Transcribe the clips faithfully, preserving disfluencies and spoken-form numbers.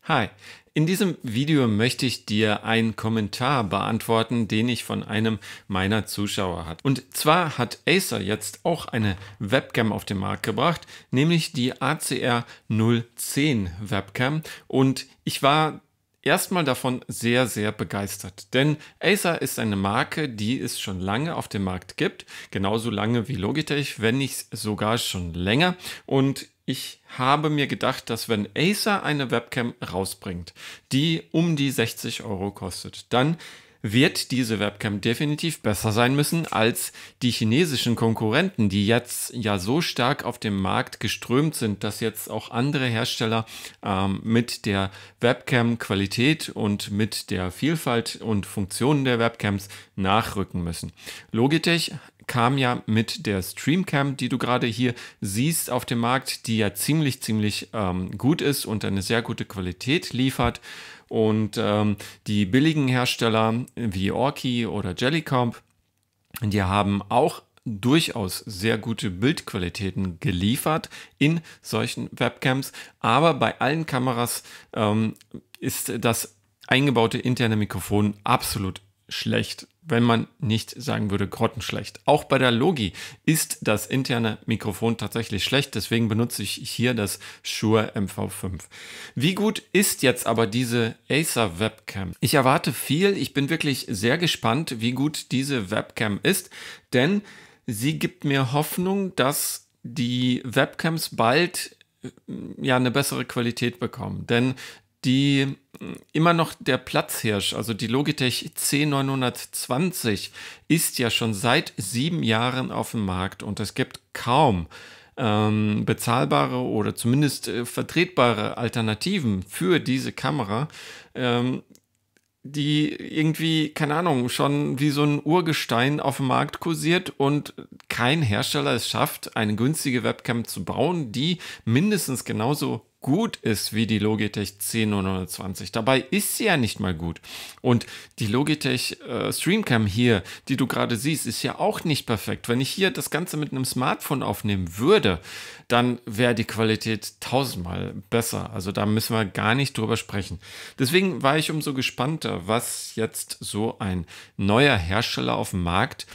Hi, in diesem Video möchte ich dir einen Kommentar beantworten, den ich von einem meiner Zuschauer hatte. Und zwar hat Acer jetzt auch eine Webcam auf den Markt gebracht, nämlich die A C R null zehn Webcam. Und ich war erstmal davon sehr, sehr begeistert. Denn Acer ist eine Marke, die es schon lange auf dem Markt gibt. Genauso lange wie Logitech, wenn nicht sogar schon länger. Und ich habe mir gedacht, dass wenn Acer eine Webcam rausbringt, die um die sechzig Euro kostet, dann wird diese Webcam definitiv besser sein müssen als die chinesischen Konkurrenten, die jetzt ja so stark auf dem Markt geströmt sind, dass jetzt auch andere Hersteller ähm, mit der Webcam-Qualität und mit der Vielfalt und Funktionen der Webcams nachrücken müssen. Logitech kam ja mit der Streamcam, die du gerade hier siehst auf dem Markt, die ja ziemlich, ziemlich ähm, gut ist und eine sehr gute Qualität liefert. Und ähm, die billigen Hersteller wie Orki oder Jellycomp, die haben auch durchaus sehr gute Bildqualitäten geliefert in solchen Webcams. Aber bei allen Kameras ähm, ist das eingebaute interne Mikrofon absolut schlecht, wenn man nicht sagen würde grottenschlecht. Auch bei der Logi ist das interne Mikrofon tatsächlich schlecht, deswegen benutze ich hier das Shure M V fünf. Wie gut ist jetzt aber diese Acer Webcam? Ich erwarte viel, ich bin wirklich sehr gespannt, wie gut diese Webcam ist, denn sie gibt mir Hoffnung, dass die Webcams bald ja eine bessere Qualität bekommen, denn die immer noch der Platzhirsch, also die Logitech C neunhundertzwanzig, ist ja schon seit sieben Jahren auf dem Markt und es gibt kaum ähm, bezahlbare oder zumindest äh, vertretbare Alternativen für diese Kamera, ähm, die irgendwie, keine Ahnung, schon wie so ein Urgestein auf dem Markt kursiert und kein Hersteller es schafft, eine günstige Webcam zu bauen, die mindestens genauso gut ist wie die Logitech C neunhundertzwanzig. Dabei ist sie ja nicht mal gut. Und die Logitech äh, Streamcam hier, die du gerade siehst, ist ja auch nicht perfekt. Wenn ich hier das Ganze mit einem Smartphone aufnehmen würde, dann wäre die Qualität tausendmal besser. Also da müssen wir gar nicht drüber sprechen. Deswegen war ich umso gespannter, was jetzt so ein neuer Hersteller auf dem Markt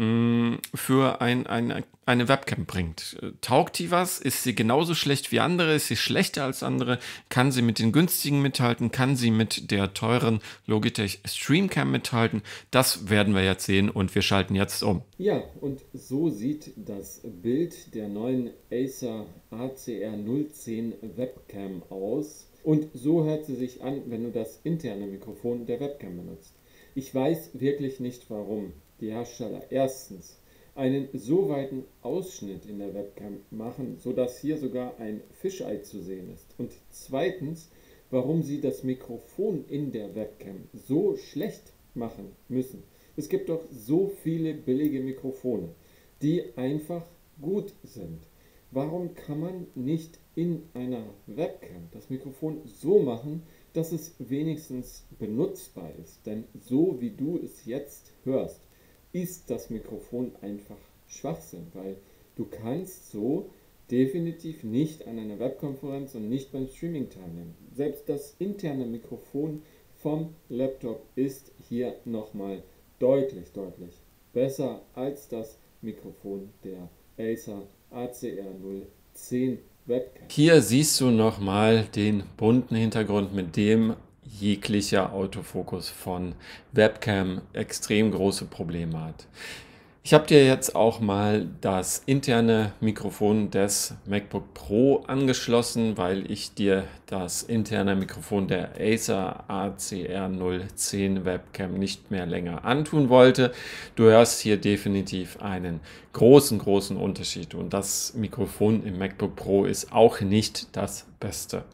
für ein, ein, eine Webcam bringt. Taugt die was? Ist sie genauso schlecht wie andere? Ist sie schlechter als andere? Kann sie mit den günstigen mithalten? Kann sie mit der teuren Logitech Streamcam mithalten? Das werden wir jetzt sehen und wir schalten jetzt um. Ja, und so sieht das Bild der neuen Acer A C R null zehn Webcam aus. Und so hört sie sich an, wenn du das interne Mikrofon der Webcam benutzt. Ich weiß wirklich nicht, warum die Hersteller erstens einen so weiten Ausschnitt in der Webcam machen, sodass hier sogar ein Fischei zu sehen ist. Und zweitens, warum sie das Mikrofon in der Webcam so schlecht machen müssen. Es gibt doch so viele billige Mikrofone, die einfach gut sind. Warum kann man nicht in einer Webcam das Mikrofon so machen, dass es wenigstens benutzbar ist? Denn so wie du es jetzt hörst, ist das Mikrofon einfach Schwachsinn, weil du kannst so definitiv nicht an einer Webkonferenz und nicht beim Streaming teilnehmen. Selbst das interne Mikrofon vom Laptop ist hier nochmal deutlich, deutlich besser als das Mikrofon der Acer A C R null zehn Webcam. Hier siehst du nochmal den bunten Hintergrund, mit dem jeglicher Autofokus von Webcam extrem große Probleme hat. Ich habe dir jetzt auch mal das interne Mikrofon des MacBook Pro angeschlossen, weil ich dir das interne Mikrofon der Acer A C R null zehn Webcam nicht mehr länger antun wollte. Du hörst hier definitiv einen großen, großen Unterschied und das Mikrofon im MacBook Pro ist auch nicht das Beste.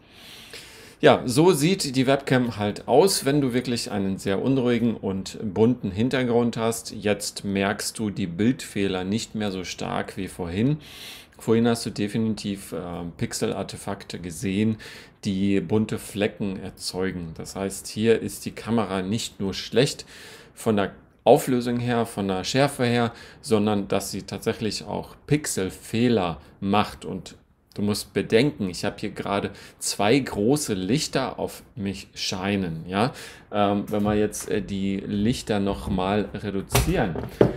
Ja, so sieht die Webcam halt aus, wenn du wirklich einen sehr unruhigen und bunten Hintergrund hast. Jetzt merkst du die Bildfehler nicht mehr so stark wie vorhin. Vorhin hast du definitiv äh, Pixel-Artefakte gesehen, die bunte Flecken erzeugen. Das heißt, hier ist die Kamera nicht nur schlecht von der Auflösung her, von der Schärfe her, sondern dass sie tatsächlich auch Pixelfehler macht und Du musst bedenken, ich habe hier gerade zwei große Lichter auf mich scheinen. Ja? Ähm, wenn wir jetzt äh, die Lichter nochmal reduzieren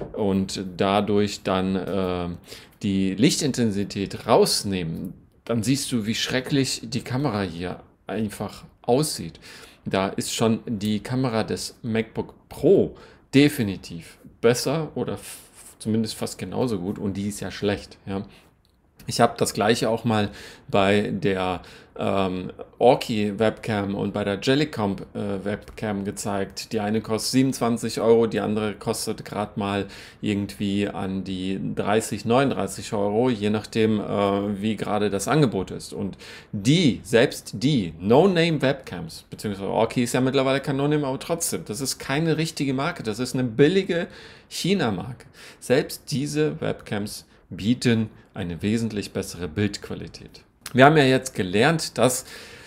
und dadurch dann äh, die Lichtintensität rausnehmen, dann siehst du, wie schrecklich die Kamera hier einfach aussieht. Da ist schon die Kamera des MacBook Pro definitiv besser oder zumindest fast genauso gut und die ist ja schlecht. Ja. Ich habe das gleiche auch mal bei der ähm, Orki Webcam und bei der Jellycomp äh, Webcam gezeigt. Die eine kostet siebenundzwanzig Euro, die andere kostet gerade mal irgendwie an die dreißig, neununddreißig Euro, je nachdem, äh, wie gerade das Angebot ist. Und die, selbst die No-Name Webcams, beziehungsweise Orki ist ja mittlerweile kein No-Name, aber trotzdem, das ist keine richtige Marke, das ist eine billige China-Marke. Selbst diese Webcams bieten eine wesentlich bessere Bildqualität. Wir haben ja jetzt gelernt, dass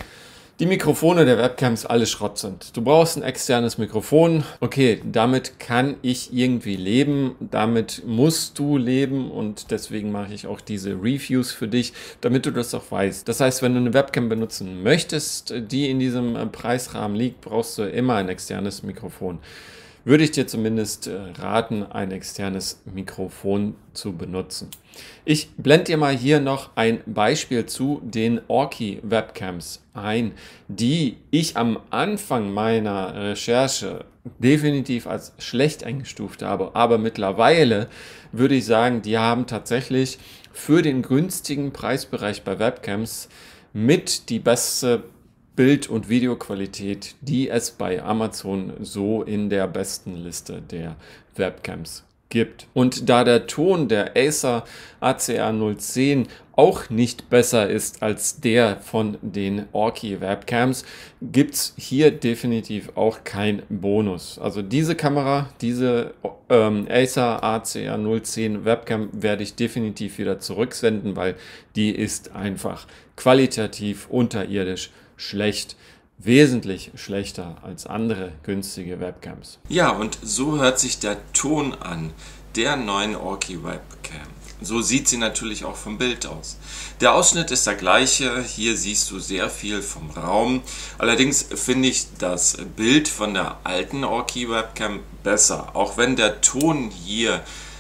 die Mikrofone der Webcams alle Schrott sind. Du brauchst ein externes Mikrofon. Okay, damit kann ich irgendwie leben. Damit musst du leben und deswegen mache ich auch diese Reviews für dich, damit du das auch weißt. Das heißt, wenn du eine Webcam benutzen möchtest, die in diesem Preisrahmen liegt, brauchst du immer ein externes Mikrofon. Würde ich dir zumindest raten, ein externes Mikrofon zu benutzen. Ich blende dir mal hier noch ein Beispiel zu den Orki Webcams ein, die ich am Anfang meiner Recherche definitiv als schlecht eingestuft habe. Aber mittlerweile würde ich sagen, die haben tatsächlich für den günstigen Preisbereich bei Webcams mit die beste Bild- und Videoqualität, die es bei Amazon so in der besten Liste der Webcams gibt. Und da der Ton der Acer A C R null zehn auch nicht besser ist als der von den Orki Webcams, gibt es hier definitiv auch kein Bonus. Also diese Kamera, diese ähm, Acer A C R null zehn Webcam werde ich definitiv wieder zurücksenden, weil die ist einfach qualitativ unterirdisch schlecht, wesentlich schlechter als andere günstige Webcams. Ja, und so hört sich der Ton an der neuen Orki Webcam. So sieht sie natürlich auch vom Bild aus. Der Ausschnitt ist der gleiche, hier siehst du sehr viel vom Raum. Allerdings finde ich das Bild von der alten Orki Webcam besser, auch wenn der Ton hier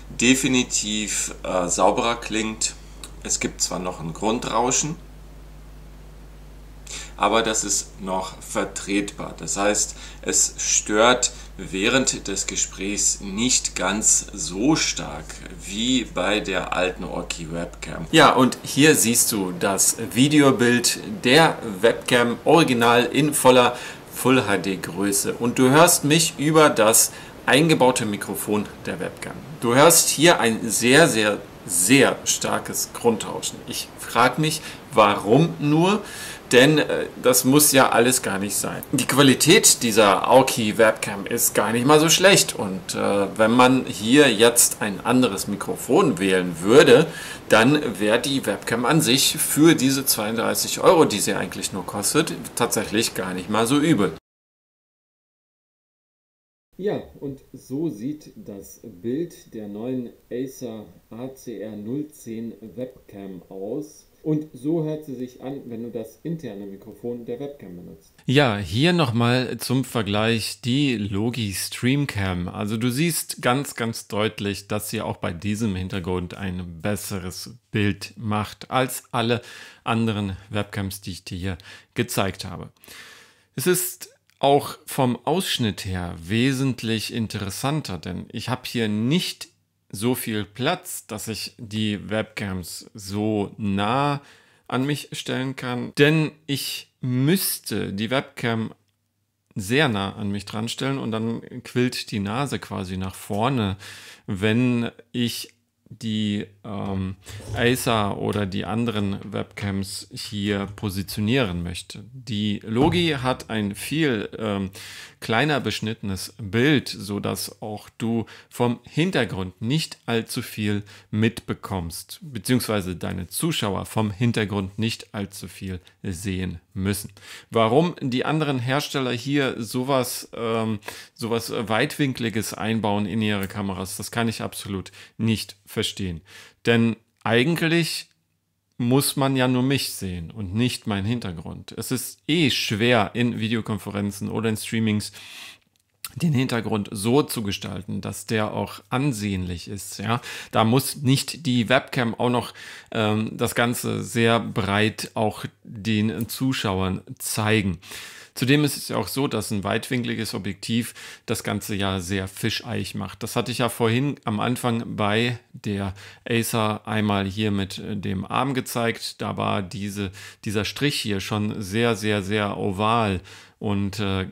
definitiv äh, sauberer klingt. Es gibt zwar noch ein Grundrauschen, aber das ist noch vertretbar. Das heißt, es stört während des Gesprächs nicht ganz so stark wie bei der alten Orki Webcam. Ja, und hier siehst du das Videobild der Webcam original in voller Full H D Größe und du hörst mich über das eingebaute Mikrofon der Webcam. Du hörst hier ein sehr, sehr, sehr starkes Grundrauschen. Ich frage mich, warum nur? Denn äh, das muss ja alles gar nicht sein. Die Qualität dieser Orki Webcam ist gar nicht mal so schlecht. Und äh, wenn man hier jetzt ein anderes Mikrofon wählen würde, dann wäre die Webcam an sich für diese zweiunddreißig Euro, die sie eigentlich nur kostet, tatsächlich gar nicht mal so übel. Ja, und so sieht das Bild der neuen Acer A C R null zehn Webcam aus. Und so hört sie sich an, wenn du das interne Mikrofon der Webcam benutzt. Ja, hier nochmal zum Vergleich die Logi Streamcam. Also du siehst ganz, ganz deutlich, dass sie auch bei diesem Hintergrund ein besseres Bild macht als alle anderen Webcams, die ich dir hier gezeigt habe. Es ist auch vom Ausschnitt her wesentlich interessanter, denn ich habe hier nicht so viel Platz, dass ich die Webcams so nah an mich stellen kann, denn ich müsste die Webcam sehr nah an mich dran stellen und dann quillt die Nase quasi nach vorne, wenn ich die ähm, Acer oder die anderen Webcams hier positionieren möchte. Die Logi hat ein viel ähm, kleiner beschnittenes Bild, sodass auch du vom Hintergrund nicht allzu viel mitbekommst, beziehungsweise deine Zuschauer vom Hintergrund nicht allzu viel sehen müssen. Warum die anderen Hersteller hier sowas, ähm, sowas Weitwinkliges einbauen in ihre Kameras, das kann ich absolut nicht verstehen. Denn eigentlich muss man ja nur mich sehen und nicht meinen Hintergrund. Es ist eh schwer in Videokonferenzen oder in Streamings den Hintergrund so zu gestalten, dass der auch ansehnlich ist. Ja, da muss nicht die Webcam auch noch ähm, das Ganze sehr breit auch den Zuschauern zeigen. Zudem ist es ja auch so, dass ein weitwinkliges Objektiv das Ganze ja sehr fischeich macht. Das hatte ich ja vorhin am Anfang bei der Acer einmal hier mit dem Arm gezeigt. Da war diese, dieser Strich hier schon sehr, sehr, sehr oval und äh,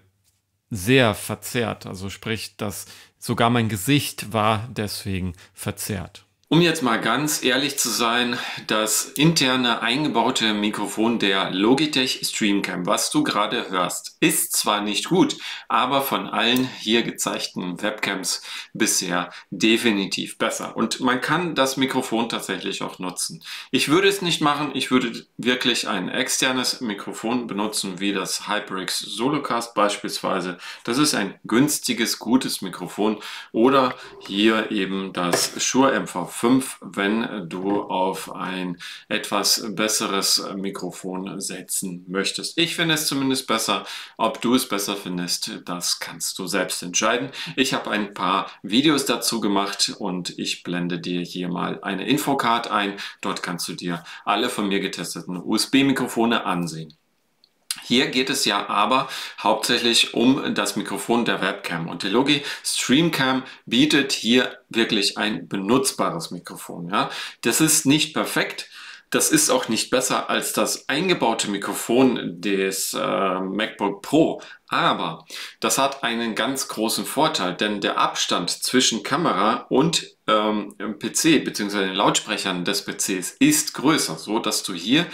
sehr verzerrt. Also sprich, dass sogar mein Gesicht war deswegen verzerrt. Um jetzt mal ganz ehrlich zu sein, das interne eingebaute Mikrofon der Logitech StreamCam, was du gerade hörst, ist zwar nicht gut, aber von allen hier gezeigten Webcams bisher definitiv besser. Und man kann das Mikrofon tatsächlich auch nutzen. Ich würde es nicht machen, ich würde wirklich ein externes Mikrofon benutzen, wie das HyperX Solocast beispielsweise. Das ist ein günstiges, gutes Mikrofon. Oder hier eben das Shure M V fünf, wenn du auf ein etwas besseres Mikrofon setzen möchtest. Ich finde es zumindest besser. Ob du es besser findest, das kannst du selbst entscheiden. Ich habe ein paar Videos dazu gemacht und ich blende dir hier mal eine Infocard ein. Dort kannst du dir alle von mir getesteten U S B-Mikrofone ansehen. Hier geht es ja aber hauptsächlich um das Mikrofon der Webcam und die Logi StreamCam bietet hier wirklich ein benutzbares Mikrofon. Ja? Das ist nicht perfekt, das ist auch nicht besser als das eingebaute Mikrofon des äh, MacBook Pro, aber das hat einen ganz großen Vorteil, denn der Abstand zwischen Kamera und ähm, P C bzw. den Lautsprechern des P Cs ist größer, so dass du hier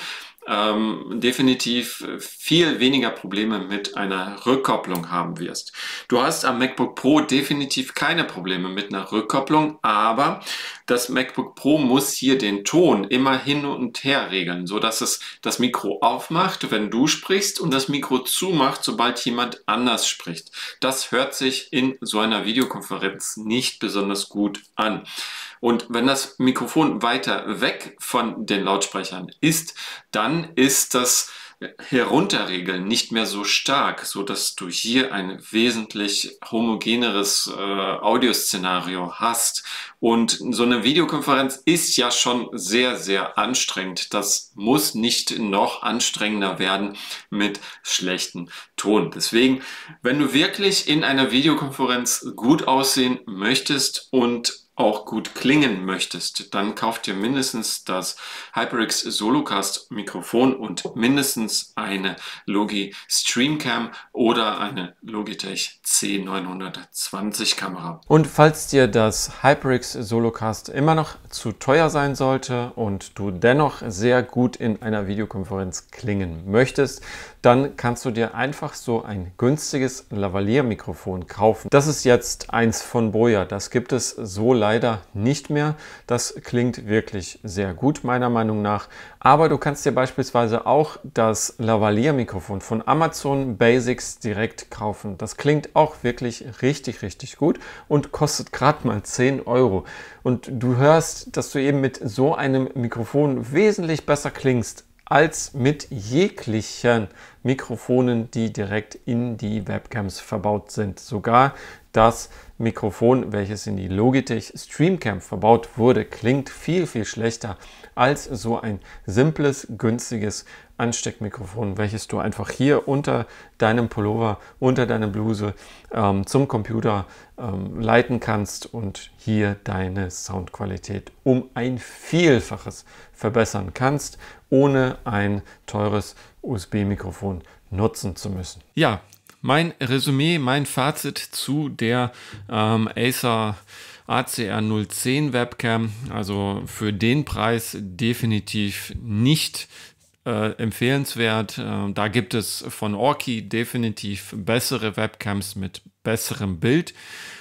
Ähm, definitiv viel weniger Probleme mit einer Rückkopplung haben wirst. Du hast am MacBook Pro definitiv keine Probleme mit einer Rückkopplung, aber das MacBook Pro muss hier den Ton immer hin und her regeln, so dass es das Mikro aufmacht, wenn du sprichst und das Mikro zumacht, sobald jemand anders spricht. Das hört sich in so einer Videokonferenz nicht besonders gut an. Und wenn das Mikrofon weiter weg von den Lautsprechern ist, dann ist das Herunterregeln nicht mehr so stark, so dass du hier ein wesentlich homogeneres äh, Audioszenario hast. Und so eine Videokonferenz ist ja schon sehr, sehr anstrengend. Das muss nicht noch anstrengender werden mit schlechtem Ton. Deswegen, wenn du wirklich in einer Videokonferenz gut aussehen möchtest und auch gut klingen möchtest, dann kauf dir mindestens das HyperX Solocast Mikrofon und mindestens eine Logi StreamCam oder eine Logitech C neunhundertzwanzig Kamera. Und falls dir das HyperX Solocast immer noch zu teuer sein sollte und du dennoch sehr gut in einer Videokonferenz klingen möchtest, dann kannst du dir einfach so ein günstiges Lavalier-Mikrofon kaufen. Das ist jetzt eins von Boya. Das gibt es so leider nicht mehr. Das klingt wirklich sehr gut, meiner Meinung nach. Aber du kannst dir beispielsweise auch das Lavalier-Mikrofon von Amazon Basics direkt kaufen. Das klingt auch wirklich richtig, richtig gut und kostet gerade mal zehn Euro. Und du hörst, dass du eben mit so einem Mikrofon wesentlich besser klingst als mit jeglichen Mikrofonen, die direkt in die Webcams verbaut sind. Sogar das Mikrofon, welches in die Logitech StreamCam verbaut wurde, klingt viel, viel schlechter als so ein simples, günstiges Ansteckmikrofon, welches du einfach hier unter deinem Pullover, unter deiner Bluse ähm, zum Computer ähm, leiten kannst und hier deine Soundqualität um ein Vielfaches verbessern kannst, ohne ein teures U S B-Mikrofon nutzen zu müssen. Ja, mein Resümee, mein Fazit zu der ähm, Acer A C R null zehn Webcam, also für den Preis definitiv nicht Äh, empfehlenswert. Äh, da gibt es von Orki definitiv bessere Webcams mit besserem Bild.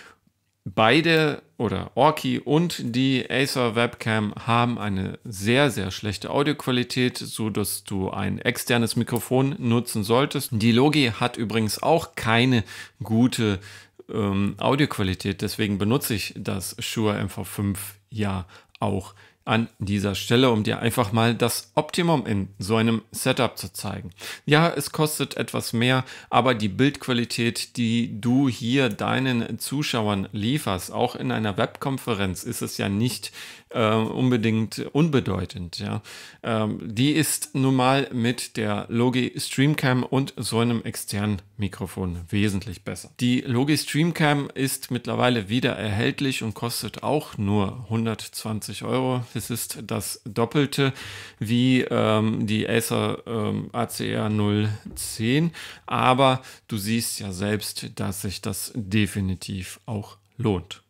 Beide oder Orki und die Acer Webcam haben eine sehr, sehr schlechte Audioqualität, so dass du ein externes Mikrofon nutzen solltest. Die Logi hat übrigens auch keine gute ähm, Audioqualität, deswegen benutze ich das Shure M V fünf ja auch an dieser Stelle, um dir einfach mal das Optimum in so einem Setup zu zeigen. Ja, es kostet etwas mehr, aber die Bildqualität, die du hier deinen Zuschauern lieferst, auch in einer Webkonferenz, ist es ja nicht äh, unbedingt unbedeutend. Ja. Ähm, die ist nun mal mit der Logi Streamcam und so einem externen Mikrofon wesentlich besser. Die Logi Streamcam ist mittlerweile wieder erhältlich und kostet auch nur hundertzwanzig Euro. Das ist das Doppelte wie ähm, die Acer ähm, A C R null zehn, aber du siehst ja selbst, dass sich das definitiv auch lohnt.